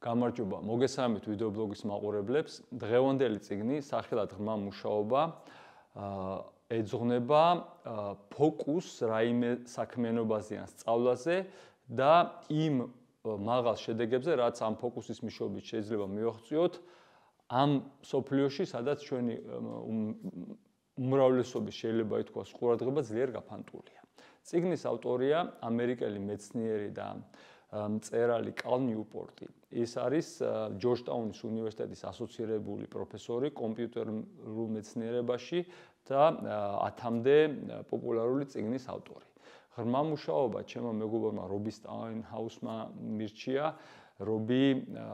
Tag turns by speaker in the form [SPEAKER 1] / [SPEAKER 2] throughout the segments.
[SPEAKER 1] გამარჯობა, მოგესალმებით ვიდეო ბლოგის მაყურებლებს. დღევანდელი წიგნი სახელად ღრმა მუშაობა ეძღვნება ფოკუსს რაიმე საქმიანობაზე ან სწავლაზე და იმ მაღალ შედეგებზე, რაც ამ ფოკუსის მეშვეობით შეიძლება მივაღწიოთ ამ სოფლიოში, სადაც ჩვენი უმრავლესობის შეიძლება ითქვას ყურადღება ძლიერ გაფანტულია. წიგნის ავტორია ამერიკელი მეცნიერი და მწერალი კალ ნიუპორტი. ის არის ჯორჯტაუნის უნივერსიტეტის ასოცირებული პროფესორი კომპიუტერულ მეცნიერებაში და 10-მდე პოპულარული წიგნის ავტორი. ღრმა მუშაობა ჩემო მეგობრებმა რობი სტაინჰაუსმა მირჩია. რობი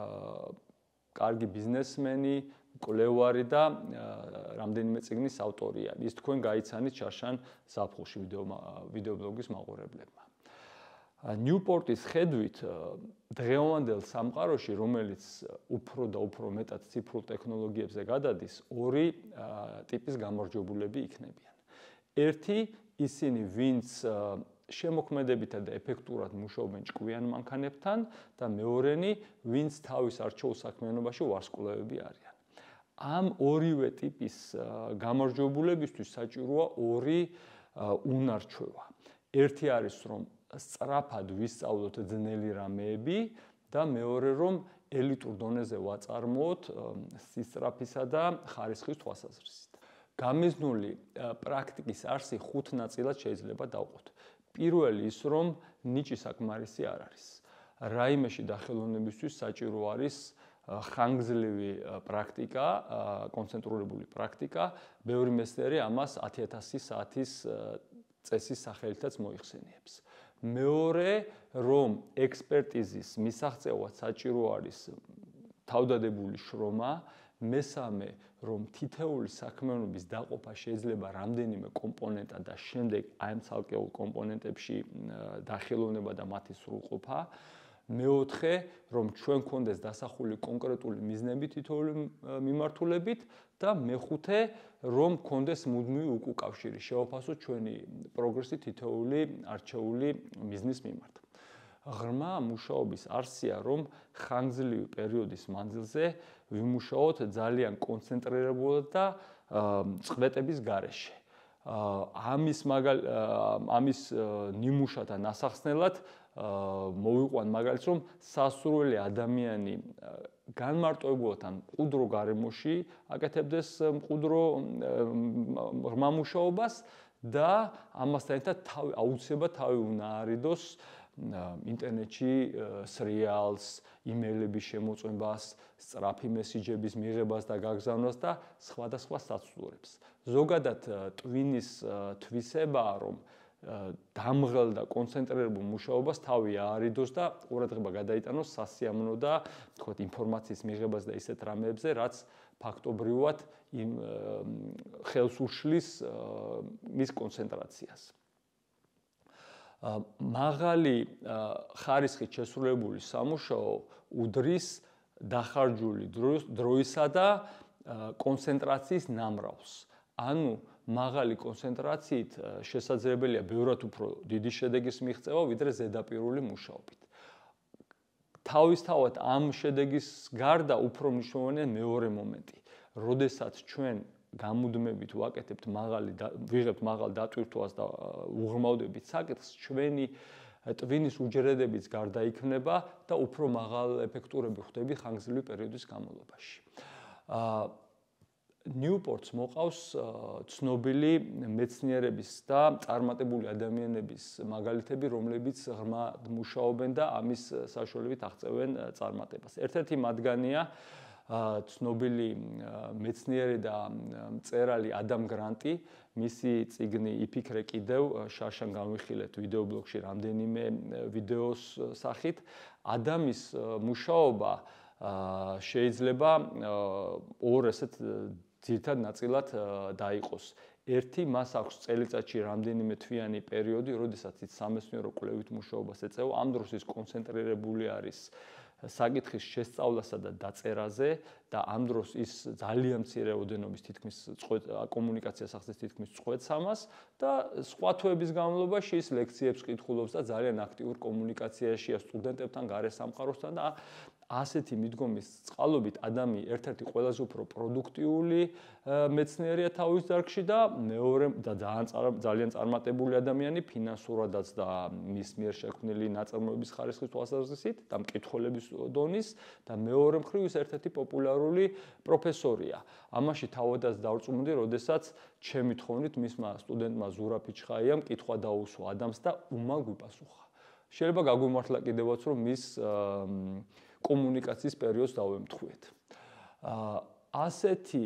[SPEAKER 1] კარგი ბიზნესმენი, მკვლევარი და რამდენიმე წიგნის ავტორია. ის თქვენ გაიცანით შარშან ზაფხულში ვიდეო ბლოგის მაყურებლებმა. ნიუპორტის ხედვით დღევანდელ სამყაროში, რომელიც უფრო და უფრო მეტად ციფრულ ტექნოლოგიებზე გადადის, ორი ტიპის გამარჯვებულები იქნებიან. ერთი ისინი, ვინც შემოქმედებითა და ეფექტურად მუშაობენ ჭკვიან მანქანებთან და მეორენი, ვინც თავის არჩეულ საქმიანობაში ვარსკვლავები არიან. ამ ორივე ტიპის გამარჯვებულებისთვის საჭიროა ორი უნარჩვევა. ერთი არის, რომ სწრაფად ვისწავლოთ ძნელი რამეები და მეორე რომ ელიტურ დონეზე ვაწარმოოთ სისწრაფისა და ხარისხის თვალსაზრისით. გამიზნული პრაქტიკის არსი 5 ნაწილად შეიძლება დავყოთ. პირველი ის რომ ნიჭი საკმარისი არ არის. რაიმეში დახელოვნებისთვის საჭირო არის ხანგრძლივი პრაქტიკა, კონცენტრირებული პრაქტიკა, ბევრი მეცნიერი ამას 10,000 საათის წესის სახელითაც მოიხსენიებს. მეორე რომ ექსპერტიზის მისაღწევად საჭირო არის თავდადებული შრომა, მესამე რომ თითეული საქმიანობის დაყოფა შეიძლება რამდენიმე კომპონენტად და შემდეგ აი ამ ცალკეულ კომპონენტებში დახელოვნება და მათი სრულყოფა. მეოთხე რომ ჩვენ გქონდეს დასახული კონკრეტული მიზნები თითოეული მიმართულებით და მეხუთე რომ გქონდეს მუდმივი უკავშირი, შევაფასოთ ჩვენი პროგრესი თითოეული არჩეული მიზნის მიმართ. ღრმა მუშაობის არსია, რომ ხანგრძლივი პერიოდის მანძილზე ვიმუშაოთ ძალიან კონცენტრირებულად და წყვეტების გარეშე. ამის ნიმუშათა ნასახსნელად მოვიყვან მაგალითს, რომ სასურველი ადამიანი განმარტოებულად ან მყუდრო გარემოში აკეთებდეს მყუდრო ღრმა მუშაობას და ამასთან ერთად აუცილებლად თავი უნდა არიდოს ინტერნეტში სრიალს, იმეილების შემოწმებას, სწრაფი მესიჯების მიღებას და გაგზავნას და სხვადასხვა საცდურებს. ზოგადად ტვინის თვისებაა, რომ დამღელ და კონცენტრირებულ მუშაობას თავი აარიდოს და ყურადღება გადაიტანოს სასიამოვნო და თქვათ ინფორმაციის მიღებას და ისეთ რამეებზე, რაც ფაქტობრივად ხელს უშლის მის კონცენტრაციას. მაღალი ხარისხით შესრულებული სამუშაო უდრის დახარჯული დროისა და კონცენტრაციის ნამრავლს. ანუ მაღალი კონცენტრაციით შესაძლებელია ბევრად უფრო დიდი შედეგის მიღწევა, ვიდრე ზედაპირული მუშაობით. თავისთავად ამ შედეგის გარდა უფრო მნიშვნელოვანია მეორე მომენტი. როდესაც ჩვენ გამუდმებით ვაკეთებთ ვიღებთ მაღალ დატვირთვას და უღრმავდებით საკითხს, ჩვენი ტვინის უჯრედებიც გარდაიქმნება და უფრო მაღალ ეფექტურები ხვდები ხანგრძლივი პერიოდის განმავლობაში. ნიუპორტს მოყავს ცნობილი მეცნიერების და წარმატებული ადამიანების მაგალითები, რომლებიც ღრმად მუშაობენ და ამის საშუალებით აღწევენ წარმატებას. ერთ-ერთი მათგანია ცნობილი მეცნიერი და მწერალი ადამ გრანტი. მისი წიგნი იფიქრე კიდევ შარშან განვიხილეთ ვიდეო ბლოგში რამდენიმე ვიდეოს სახით. ადამის მუშაობა შეიძლება ორ ესეთ ძირითად ნაწილად დაიყოს. ერთი მას აქვს წელიწადში რამდენიმე თვიანი პერიოდი, როდესაც ის სამეცნიერო კვლევით მუშაობას ეწევა. ამ დროს ის კონცენტრირებული არის საკითხის შესწავლასა და დაწერაზე და ამ დროს ის ძალიან მცირე ოდენობის თითქმის კომუნიკაციას ახდენს თითქმის წყვეტს ამას და სხვა თვეების განმავლობაში ის ლექციებს კითხულობს და ძალიან აქტიურ კომუნიკაციაშია სტუდენტებთან, გარე სამყაროსთან და ასეთი მიდგომის წყალობით ადამი ერთ-ერთი ყველაზე უფრო პროდუქტიული მეცნიერია თავის დარგში და მეორე და ძალიან წარმატებული ადამიანი ფინანსურადაც და მის მიერ შექმნილი ნაწარმოების ხარისხის თვალსაზრისით და მკითხველების დონის და მეორე მხრივ ის ერთ-ერთი პოპულარული პროფესორია. ამაში თავადაც დავწმუნდი, როდესაც ჩემი თხოვნით მისმა სტუდენტმა ზურაბ ფიჩხაიამ კითხვა დაუსვა ადამიანს და უმალ გვიპასუხა. შეიძლება გაგვიმართლა კიდევაც რომ მის კომუნიკაციის პერიოდს დავემთხვიეთ. ასეთი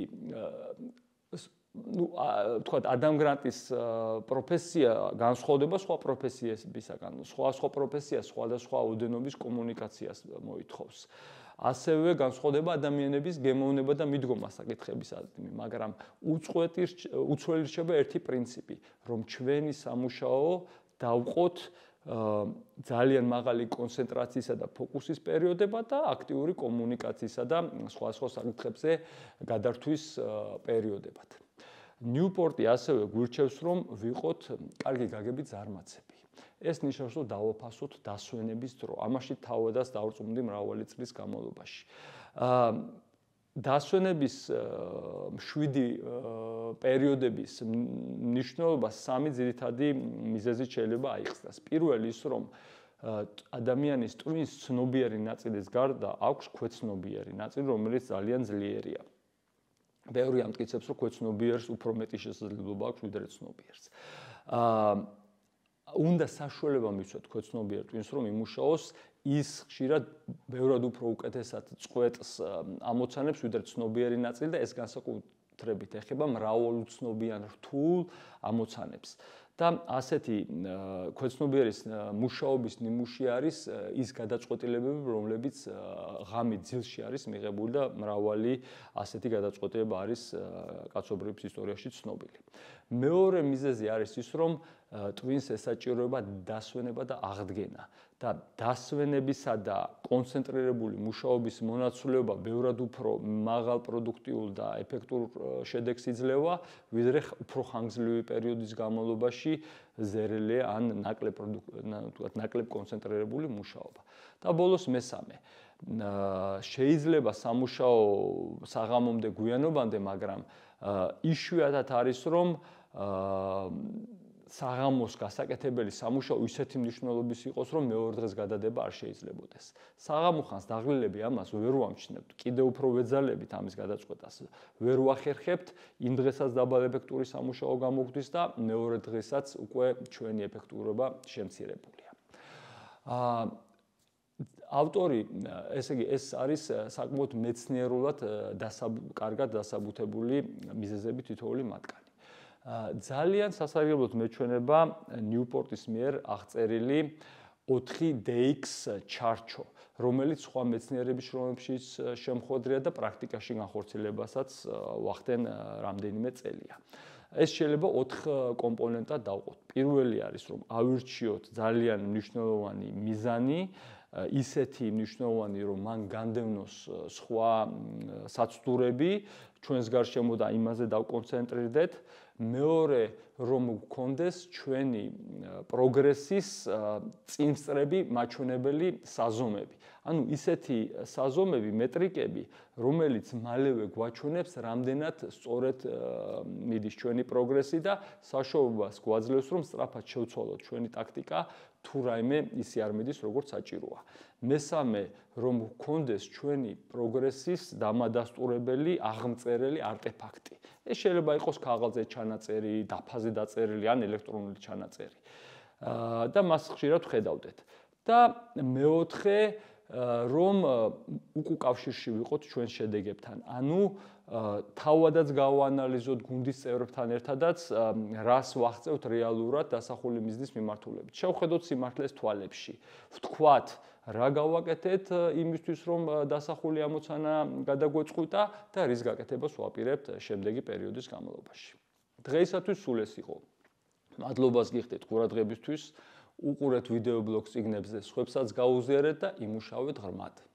[SPEAKER 1] თქვათ ადამ გრანტის პროფესია განსხვავდება სხვა პროფესიებისაგან. სხვა პროფესია სხვადასხვა ოდენობის კომუნიკაციას მოითხოვს. ასევე განსხვავდება ადამიანების გემოვნება და მიდგომა საკითხებისადმი, მაგრამ უცვლელი რჩება ერთი პრინციპი, რომ ჩვენი სამუშაო დავყოთ ძალიან მაღალი კონცენტრაციისა და ფოკუსის პერიოდება და აქტიური კომუნიკაციისა და სხვა საკითხებზე გადართვის პერიოდებად. ნიუპორტი ასევე გვირჩევს, რომ ვიყოთ კარგი გაგებით ზარმაცები. ეს ნიშნავს, რომ დავაფასოთ დასვენების დრო. ამაში თავადაც დავწმუნდი მრავალი წლის განმავლობაში. დასვენების 7 პერიოდების მნიშვნელობა 3 ძირითადი მიზეზით შეიძლება აიხსნას. პირველი ის, რომ ადამიანის ტვინის ცნობიერი ნაწილის გარდა აქვს ქვეცნობიერი ნაწილი, რომელიც ძალიან ძლიერია. ბევრი ამტკიცებს, რომ ქვეცნობიერს უფრო მეტი შესაძლებლობა აქვს ვიდრე ცნობიერს. უნდა საშუალება მისცეთ ქვეცნობიერ ტვინს, რომ იმუშაოს ის ხშირად ბევრად უფრო უკეთესად წყვეტს ამოცანებს ვიდრე ცნობიერი ნაწილი და ეს განსაკუთრებით ეხება მრავალუცნობიან რთულ ამოცანებს. და ასეთი ქვეცნობიერის მუშაობის ნიმუში არის ის გადაწყვეტილებები, რომლებიც ღამით ძილში არის მიღებული და მრავალი ასეთი გადაწყვეტილება არის კაცობრიობის ისტორიაში ცნობილი. მეორე მიზეზი არის ის, რომ ტვინს ესაჭიროება დასვენება და აღდგენა. და დასვენებისა და კონცენტრირებული მუშაობის მონაცვლეობა ბევრად უფრო მაღალ პროდუქტიულ და ეფექტურ შედეგს იძლევა, ვიდრე უფრო ხანგრძლივი პერიოდის განმავლობაში ზერელი ან ნაკლებ კონცენტრირებული მუშაობა. და ბოლოს მესამე. შეიძლება სამუშაო საღამომდე გვიანობამდე, მაგრამ იშვიათად არის რომ საღამოს გასაკეთებელი სამუშაო ისეთი მნიშვნელობის იყოს, რომ მეორე დღეს გადადება არ შეიძლებოდეს. საღამო ხანს დაღლილები ამას ვერ ვამჩნევთ, კიდევ უფრო ვეძალებით ამის გადაწყვეტას. ვერ ვახერხებთ, იმ დღესაც დაბალ ეფექტური სამუშაო გამოგვდის და მეორე დღესაც უკვე ჩვენი ეფექტურობა შემცირებულია. ავტორი, ესე იგი, ეს არის საკმაოდ მეცნიერულად კარგად დასაბუთებული მიზეზები თითოეული მათგანი. ძალიან სასარგებლოდ მეჩვენება ნიუპორტის მიერ აღწერილი 4DX ჩარჩო, რომელიც სხვა მეცნიერების შრომებშიც შემხვედრია და პრაქტიკაში განხორციელებასაც ვახდენ რამდენიმე წელია. ეს შეიძლება 4 კომპონენტად დავყოთ. პირველი არის, რომ ავირჩიოთ ძალიან მნიშვნელოვანი მიზანი, ისეთი მნიშვნელოვანი, რომ მან განდევნოს სხვა საცდურები ჩვენს გარშემო და იმაზე დავკონცენტრირდეთ. მეორე, რომ გქონდეს ჩვენი პროგრესის წინსწრები მაჩვენებელი საზომები. ანუ ისეთი საზომები, მეტრიკები, რომელიც მალევე გვაჩვენებს, რამდენად სწორედ მიდის ჩვენი პროგრესი და საშუალებას გვაძლევს, რომ სწრაფად შევცვალოთ ჩვენი ტაქტიკა, თუ რაიმე ისე არ მიდის, როგორც საჭიროა. მესამე, რომ გქონდეს ჩვენი პროგრესის დამადასტურებელი აღმწერელი არტეფაქტი. ეს შეიძლება იყოს ქაღალდზე ჩანაწერი, დაფაზე დაწერილი ან ელექტრონული ჩანაწერი. და მას ხშირად ხედავდეთ. და მეოთხე, რომ უკავშირში ვიყოთ ჩვენს შედეგებთან. ანუ თავადაც გავანალიზოთ გუნდის წევრებთან ერთადაც, რას ვაღწევთ რეალურად დასახული მიზნის მიმართულებით. შევხედოთ სიმართლეს თვალებში. ვთქვათ, რა გავაკეთეთ იმისთვის, რომ დასახული ამოცანა გადაგვეწყვიტა და რის გაკეთებას ვაპირებთ შემდეგი პერიოდის განმავლობაში. დღეისათვის სულ ეს იყო. მადლობას გიხდით ყურადღებისთვის. უყურეთ ვიდეო ბლოგ წიგნებზე, სხვებსაც გაუზიარეთ და იმუშავეთ ღრმად.